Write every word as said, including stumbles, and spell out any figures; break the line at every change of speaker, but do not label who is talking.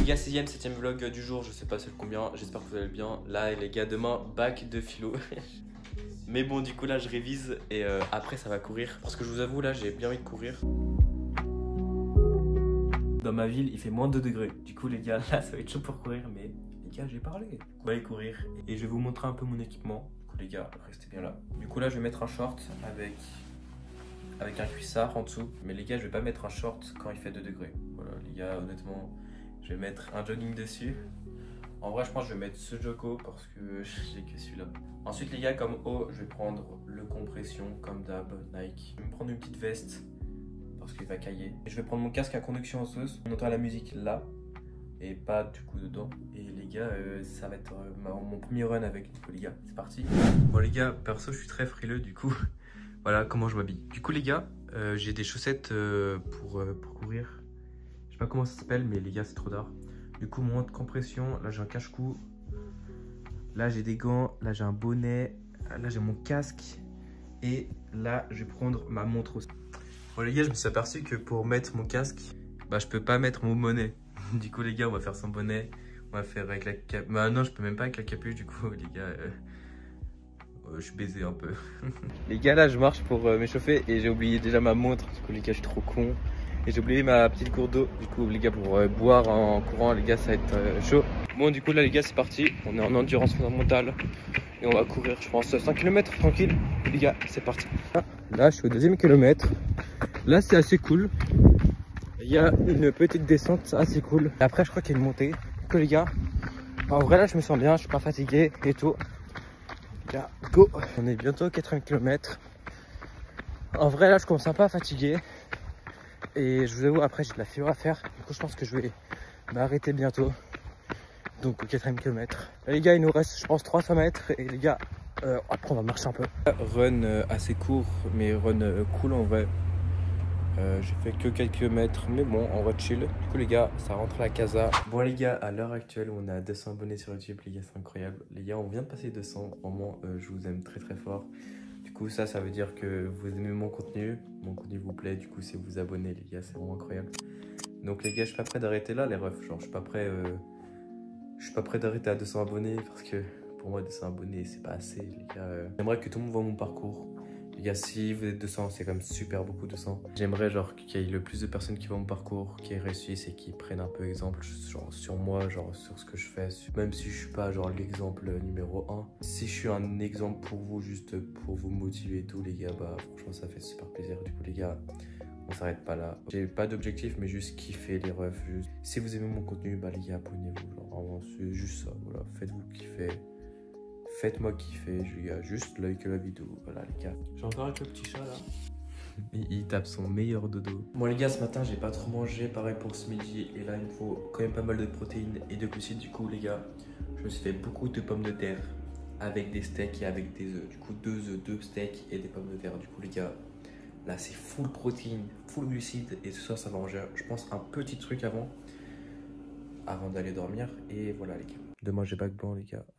gars, sixième, septième vlog du jour, je sais pas c'est le combien, j'espère que vous allez bien. Là les gars, demain, bac de philo. Mais bon, du coup là je révise et euh, après ça va courir. Parce que je vous avoue là, j'ai bien envie de courir. Dans ma ville, il fait moins de deux degrés. Du coup les gars, là ça va être chaud pour courir, mais les gars, j'ai parlé. On va aller courir et je vais vous montrer un peu mon équipement. Du coup les gars, restez bien là. Du coup là, je vais mettre un short avec... avec un cuissard en dessous. Mais les gars, je vais pas mettre un short quand il fait deux degrés. Voilà les gars, honnêtement, je vais mettre un jogging dessus. En vrai, je pense que je vais mettre ce joggo parce que j'ai que celui-là. Ensuite les gars, comme haut, je vais prendre le compression comme d'hab, Nike. Je vais me prendre une petite veste parce qu'il va cailler. Et je vais prendre mon casque à conduction osseuse. On entend la musique là et pas du coup dedans. Et les gars, euh, ça va être euh, ma, mon premier run avec. Du coup les gars, c'est parti. Bon les gars, perso, je suis très frileux du coup. Voilà comment je m'habille. Du coup les gars, euh, j'ai des chaussettes euh, pour, euh, pour courir. Je sais pas comment ça s'appelle, mais les gars, c'est trop tard. Du coup, mon de compression, là j'ai un cache-cou. Là j'ai des gants, là j'ai un bonnet. Là j'ai mon casque. Et là, je vais prendre ma montre aussi. Bon les gars, je me suis aperçu que pour mettre mon casque, bah je peux pas mettre mon bonnet. Du coup les gars, on va faire sans bonnet. On va faire avec la capuche. Bah non, je peux même pas avec la capuche du coup les gars. Euh... Euh, je suis baisé un peu. Les gars, là je marche pour euh, m'échauffer et j'ai oublié déjà ma montre. Du coup les gars, je suis trop con. Et j'ai oublié ma petite gourde d'eau. Du coup les gars, pour euh, boire en courant, les gars, ça va être euh, chaud. Bon du coup là les gars, c'est parti. On est en endurance fondamentale. Et on va courir, je pense, cinq kilomètres tranquille. Les gars, c'est parti. Là je suis au deuxième kilomètre. Là c'est assez cool. Il y a une petite descente assez cool. Et après je crois qu'il y a une montée. Du coup les gars, en vrai là je me sens bien, je suis pas fatigué et tout. Là, go. On est bientôt au quatrième kilomètre. En vrai là je commence un peu à fatiguer. Et je vous avoue, après j'ai de la fibre à faire. Du coup je pense que je vais m'arrêter bientôt. Donc au quatrième kilomètre. Là les gars, il nous reste je pense trois cents mètres. Et les gars, euh, après on va marcher un peu. Run euh, assez court, mais run euh, cool en vrai. Euh, j'ai fait que quelques mètres, mais bon, on va chill. Du coup les gars, ça rentre à la casa. Bon les gars, à l'heure actuelle, on a deux cents abonnés sur YouTube. Les gars, c'est incroyable. Les gars, on vient de passer deux cents. Vraiment, euh, je vous aime très très fort. Du coup, ça, ça veut dire que vous aimez mon contenu. Mon contenu vous plaît. Du coup, c'est vous abonner, les gars, c'est vraiment incroyable. Donc les gars, je suis pas prêt d'arrêter là, les refs. Genre, je suis pas prêt, euh... je suis pas prêt d'arrêter à deux cents abonnés parce que pour moi, deux cents abonnés, c'est pas assez, les gars. Euh... J'aimerais que tout le monde voit mon parcours. Les gars, si vous êtes deux cents, c'est quand même super beaucoup deux cents. J'aimerais genre qu'il y ait le plus de personnes qui voient mon parcours, qui réussissent et qui prennent un peu exemple genre, sur moi, genre sur ce que je fais. Même si je suis pas genre l'exemple numéro un. Si je suis un exemple pour vous, juste pour vous motiver et tout, les gars, bah franchement ça fait super plaisir. Du coup les gars, on s'arrête pas là. J'ai pas d'objectif, mais juste kiffer les refs. Juste. Si vous aimez mon contenu, bah les gars, abonnez-vous. Genre vraiment, c'est juste ça, voilà. Faites-vous kiffer. Faites-moi kiffer, les gars, juste like la vidéo, voilà les gars. J'ai encore avec le petit chat là. il, il tape son meilleur dodo. Bon les gars, ce matin j'ai pas trop mangé, pareil pour ce midi. Et là il me faut quand même pas mal de protéines et de glucides. Du coup les gars, je me suis fait beaucoup de pommes de terre avec des steaks et avec des œufs. Du coup deux œufs, deux steaks et des pommes de terre. Du coup les gars, là c'est full protéines, full glucides. Et ce soir ça va manger, je pense, un petit truc avant. Avant d'aller dormir. Et voilà les gars. Demain j'ai bac blanc les gars.